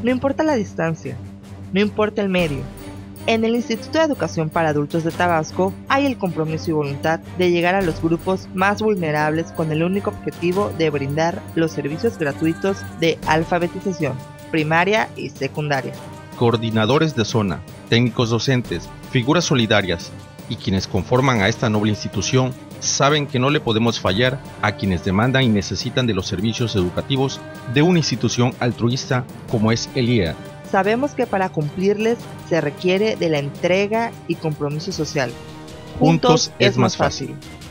No importa la distancia, no importa el medio. En el Instituto de Educación para Adultos de Tabasco hay el compromiso y voluntad de llegar a los grupos más vulnerables con el único objetivo de brindar los servicios gratuitos de alfabetización, primaria y secundaria. Coordinadores de zona, técnicos docentes, figuras solidarias y quienes conforman a esta noble institución saben que no le podemos fallar a quienes demandan y necesitan de los servicios educativos de una institución altruista como es el IEA. Sabemos que para cumplirles se requiere de la entrega y compromiso social. Juntos es más fácil.